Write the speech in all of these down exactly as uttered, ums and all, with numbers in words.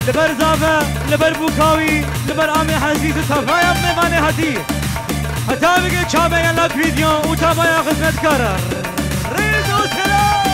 لبر زافه لبر بوکاوی لبر آمی حزیز تفایم میوانه هاتی حتی بگه چابه یلاک ویدیو و تابای خدمت کاره ریز و سلام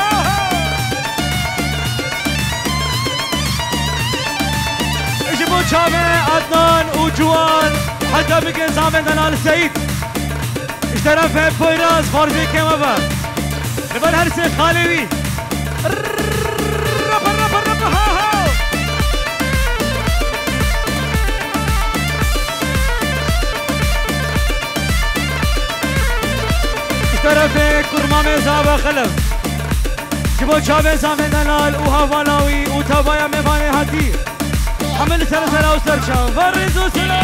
اجبو چابه عدنان و جوان حتی بگه زامن دلال سعید اش طرف پویراز خارجی که مبا لبر هر سی خالوی رپا رپا رپا ها ها اش طرف کرمام زابا خلف جبو چابه زامن دلال و هوالاوی و تابایا میوانه هاتی حمل سر سر و سر چاو ورز و سلام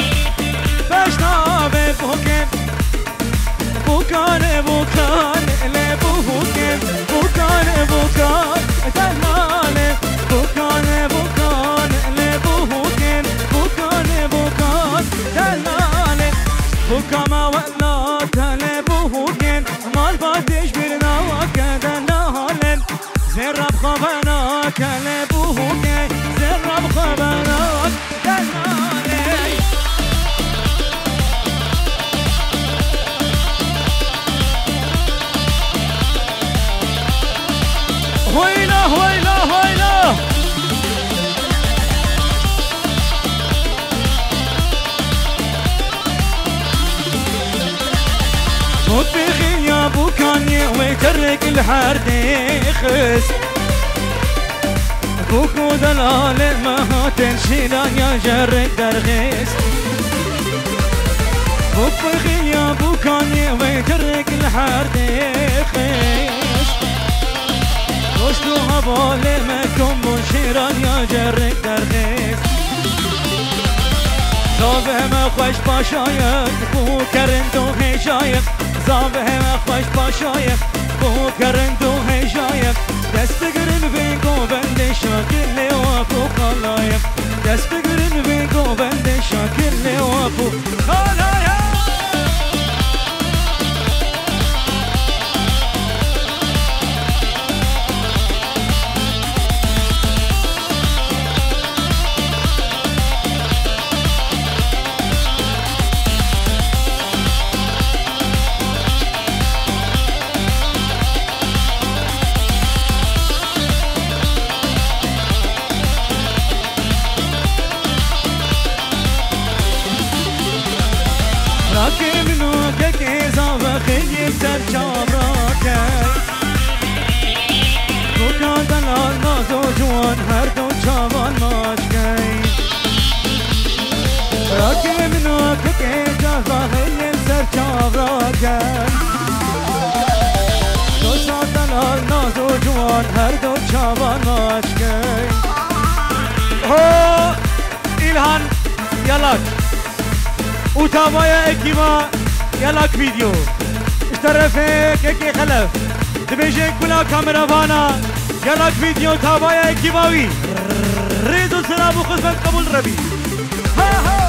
بشنابه بوکن بوکان بوکان لی بوکن بوکان بوکان دلاله بوکان بوکان لی بوکن بوکان بوکان دلاله بوکاما ولا دل بوکن مال باتش برنا وکدلاله زرب خبنا کل بوکن زرب خبنا دلاله هويلا هويلا هويلا صدقي يا بوكاني ويترك الحرد خس بوكو دلال ما تنشينا يا جرك درغيس صدقي يا بوكاني ويترك الحرد خس وشلو هباله مکم و شیران یا جرک در خیز زاوه ما خوش باشاید بو کرند و هیجاید زاوه ما خوش باشاید بو کرند و هیجاید دست بگرن بینگو بند شاکل و بو خالاید دست بگرن بینگو بند شاکل و بو خالاید سر چامراکه بوکان دلال ناز و جوان هر دو چاوان ماشکی راکی منو که جازا خیلی سر چامراکه دوستان دلال ناز و جوان هر دو چاوان ماشکی هو ایلهان یلاک او تابای اکیما یلاک ویدیو طرفه که خلف دبیجه کلا کامراوانا یلاک ویدیو تابای کیماوی ریز و سلام و خدمت قبول ربی ها ها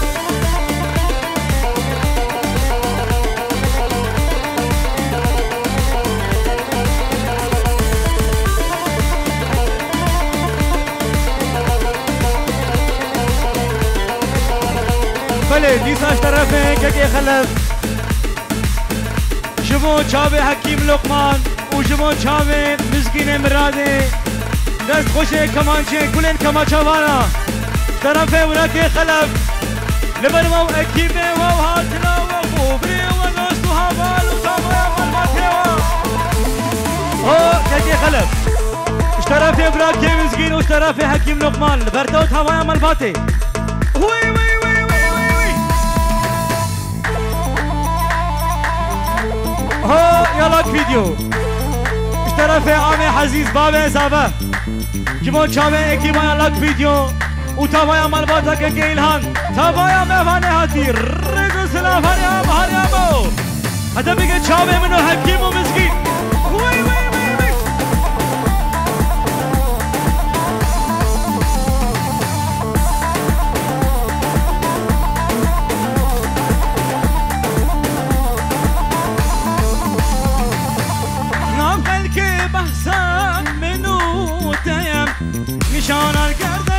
بله دیساش طرفه که خلف جبو چاوه حکیم لقمان و جبو چاوه مزگین مراده دست خوشه کمانچه گلن کماچوانا طرف وراکی خلف لبرما و اکیمه و هاتنا و خوبری و نست و حوال و تابای ملماته و او خلف اش طرف وراکی مزگین و اش طرف حکیم لقمان لبرده و تابای ملماته وی وی ها يلاك فيديو اشترى عامي حزيز بابا زابا جبون شامي اكيما يلاك فيديو وتابايا مالباتا كيلهان تابايا مهاني هاتي ريزو سلام هاني ام هاني امو هذا بيجي شامي منو حكيم ومسكين وي وي وي وي نام قلبي بحسن منو تيم نشان القرد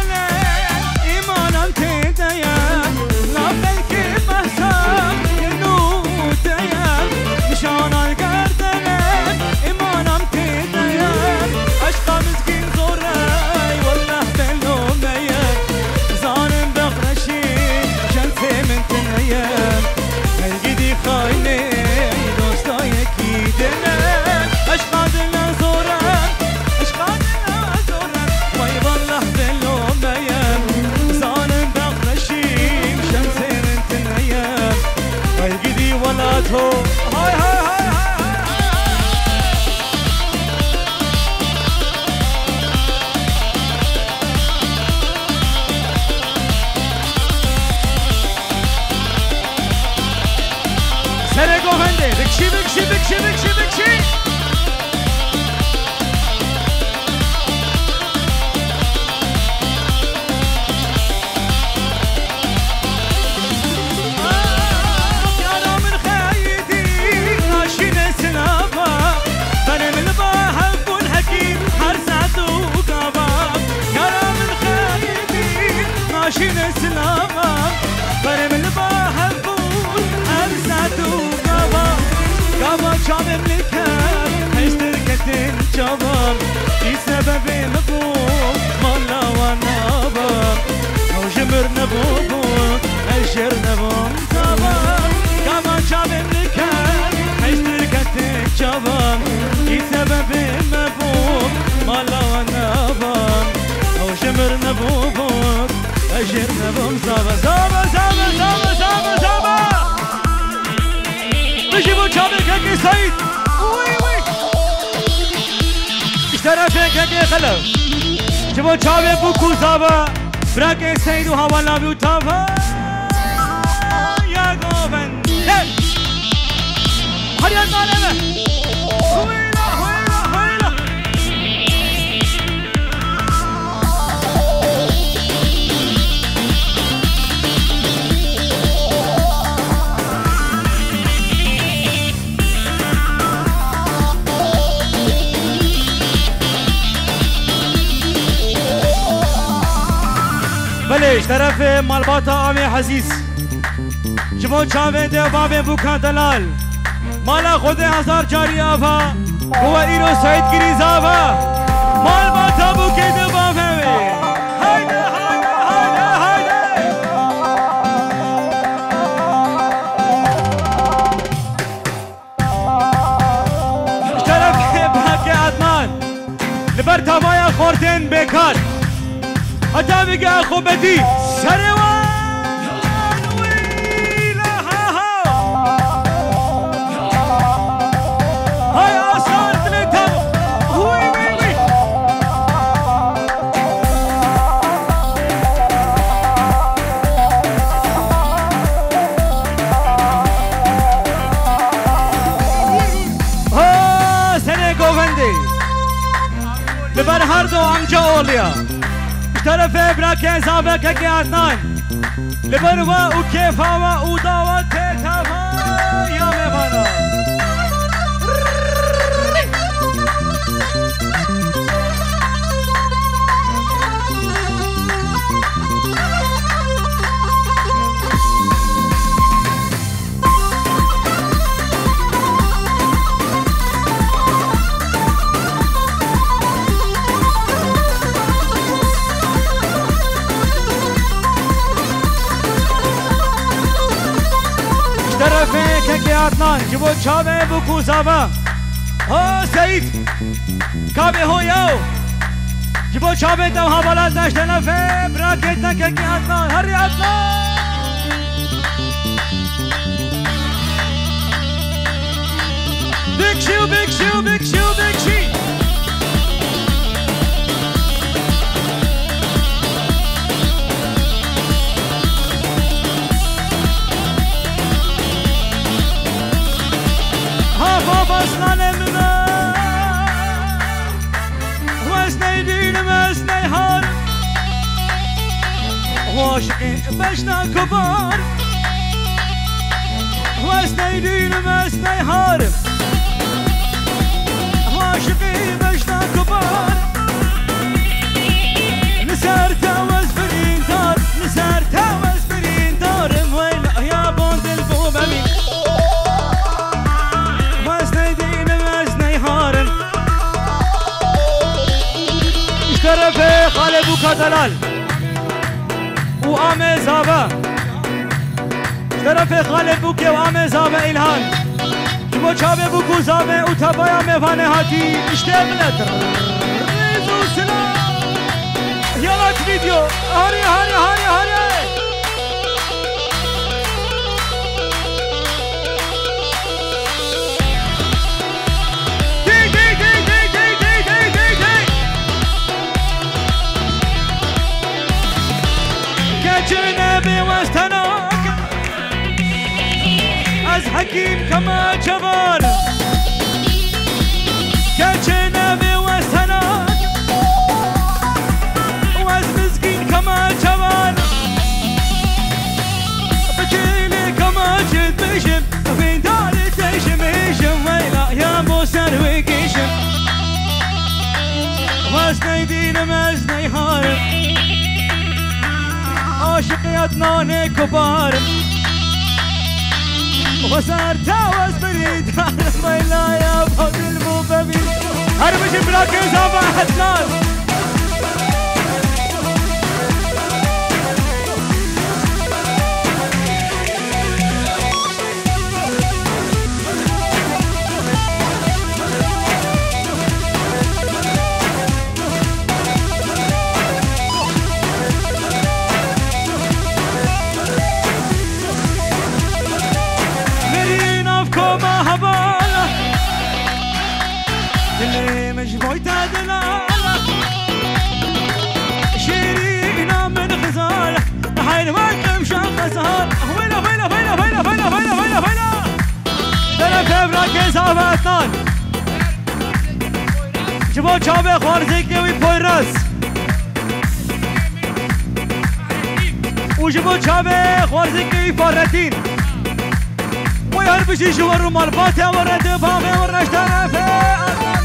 شامم لكم حيستر كتن جبل في سبب مبوك مالا ونابا او جمر نبوك الشر نبوم طبا كمان شامم لكم حيستر كتن جبل في سبب مبوك مالا ونابا او جمر نبوك الشر نبوم طبا طبا طبا طبا طبا طبا بجيبوا شامل كاكي سعيد وي وي اشترى في كاكي خلف جيبوا شامل بوكو زابا براكي سعيد وهوالا بيوتابا يا غوبن هريان مالما هويلا هويلا هويلا بلش طرف مالباتا آمی حزیز جبون چاوه ده بابه بوکان دلال مالا خود هزار جاری آفا هو ایرو سعید گریز آفا مالباتا بوکه ده بابه هایده هایده هایده هایده طرف بحق عدنان لبر تمایا خوردن بکار حتى بقى خوبتي سروان ويلا ها ها هاي اصال تلتم وي وي وي ها سنة قوفندي لبر هردو امجا اوليا طرف براكي زابك كياتنان لبروا وكيفا وداوا تيتافا يا ميفانا طرفه که عدنان جبو چاوه بکو زابا ها سعید کابه هو یاو جبو چاوه دو حوالات داشت نفه براکت نکه که عدنان هری عدنان بکشی و بکشی و بکشی و بکشی أصلاً منا واسني دين واسني هار واشقي بشنا كبار واسني دين واسني هار واشقي بشنا كبار نسرت واسبرين دار نسرت واسبرين دار وين يا بوند البوبامي طرف خالبو كدلال وآمي زابا طرف خالبو كي وآمي زابا إلهان جبو چابه بوكو زابا وتبايا ميفاني هاتي اشتغلت ريزو سلام يلا فيديو هاري هاري هاري هاري جنبي واستناك از حكيم كما جبال كجنبي واستناك واز مسكين كما جبال بجيلي كما جد بيشم وفين داري تيشم هيشم ويلا يا موسر ويكيشم واز نيدين ماز نيهارم عاشقي عدنان كبار وصار تاوز بريد ما لا وراك إذا حتنان جبو چاوه خوارزک نوی پویرس و جبو چاوه خوارزک نوی فارتین و هر بشی شور رو مالباته ورد باقی ورنش طرفه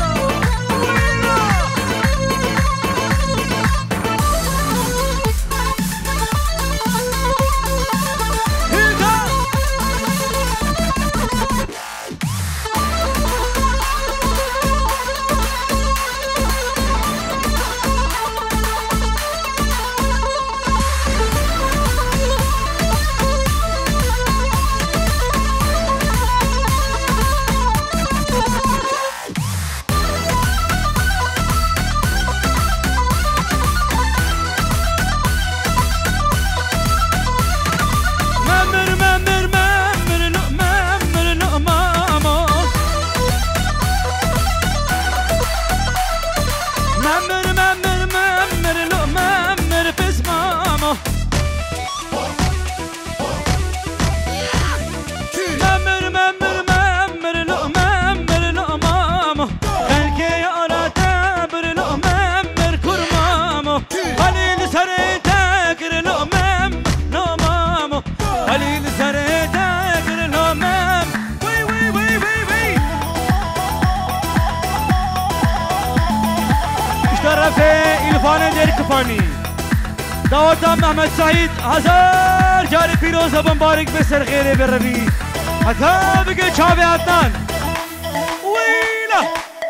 دعوتم محمد سعید هزار جاری پیروز و مبارک به سر خیره بربی حتی بگه چاوه عدنان ویلا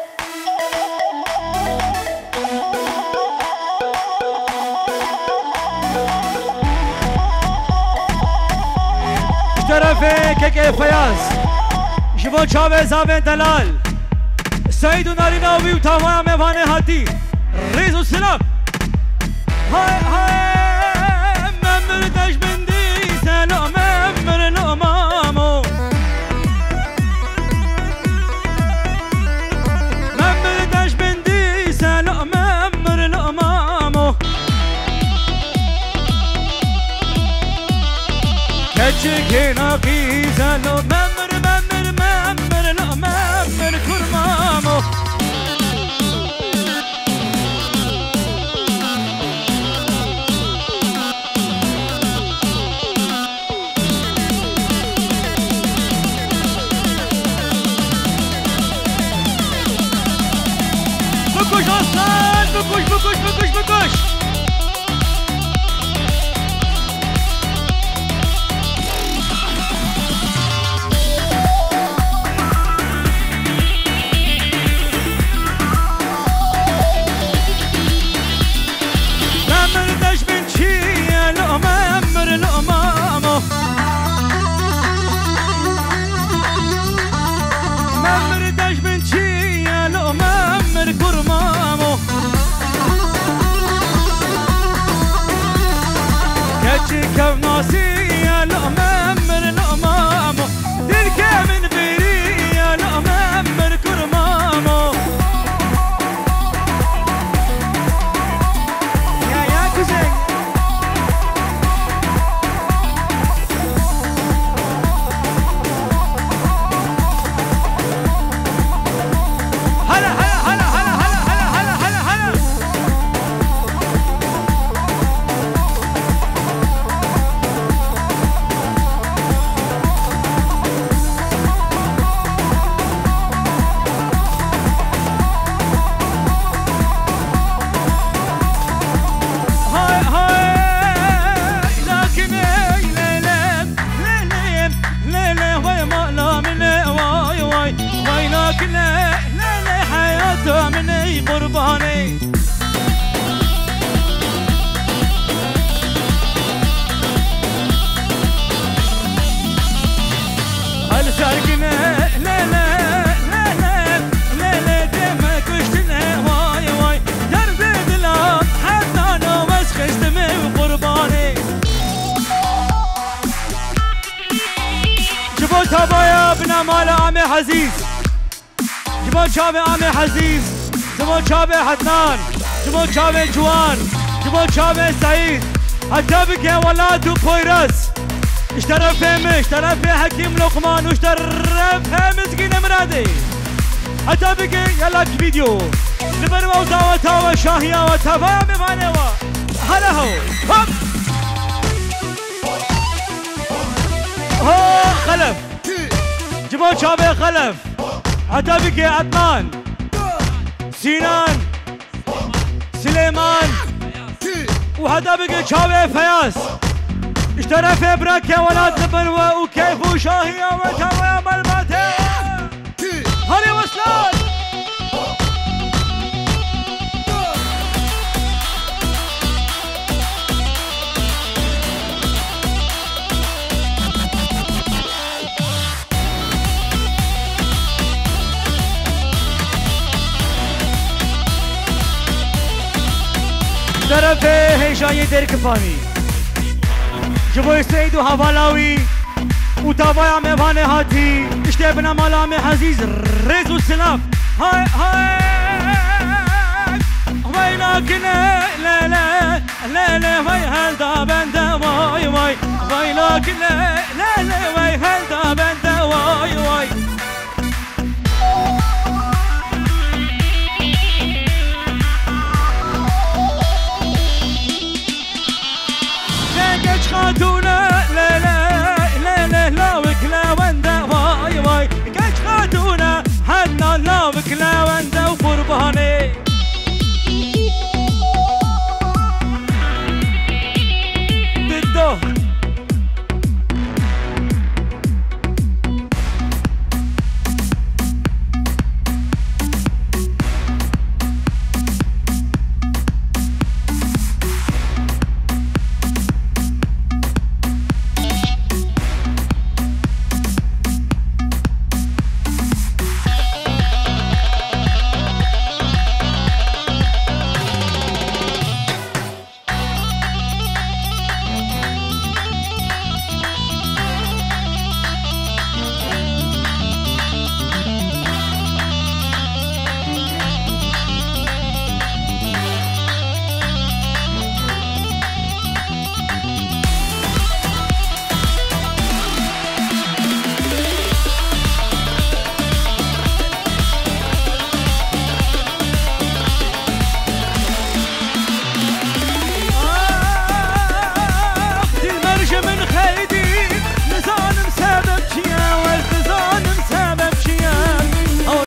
طرف که فیاض جبو چاوه زاوه دلال سعید و ناریناوی و تمام میوانه هاتی ریز و سلام های های ممر داش بندی سلام ممر نامامو ممر داش بندی سلام ممر نامامو کچه که ناقی سلام ممر ممر ممر ناممر کرمامو بکش آسان بکش بکش بکش بکش ممر داش بین چیه لعمه ممر لعمامو ممر داش بین چیه لعمه ممر کرمامو کچی کف ناسیه لعمه ممر لعمامو دل که من بیریه لعمه ممر کرمامو یا یا کزنگ هلا هلا هلا هلا هلا هلا هلا هلا هاي هاي لكن ليلة ليلة ليلة وي ما لا من واي واي واي لكن ليلة حياة تو مني قرباني هل سارقنا لا لا لا لا لا لا دم كشتنا واي واي درب دلا حتى انا مسخشت من قرباني جبوا تابايا بنا مال عمي عزيز جبوا شابي عمي عزيز جبوا شابي حتنان جبوا شابي جوان جبوا شابي سعيد حتى بقى ولاد وبويرس اشترى فيه اشترى فيه حكيم لقمان واشترى فيه مسكين مرادي حتى بقى يلا فيديو نبروا وتاوى تاوى شاهية وتابا بمانيوا هلا هو هوب هو خلف جبوا شابي خلف حتى بقى عدنان سينان سليمان وحتى بقى شابي فياس اشترى في برك يا ولاد لبنوة وكيف وشاهية وتوا يا ملماتي هاني وصلان اشترى في هيشاني دركفاني جبوي سعيد وهفالاوي وتابايا ميفاني هاتي اشتبنا مالا مي عزيز ريز والسلاف هاي هاي ويلاكنا لا لا لا لا وي هالدا بندا واي واي ويلاكنا لا لا وي هالدا بندا واي واي